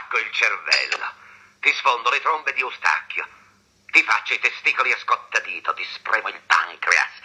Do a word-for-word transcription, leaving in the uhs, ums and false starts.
spacco il cervello, ti sfondo le trombe di Eustachio, ti faccio i testicoli a scottadito, ti spremo il pancreas.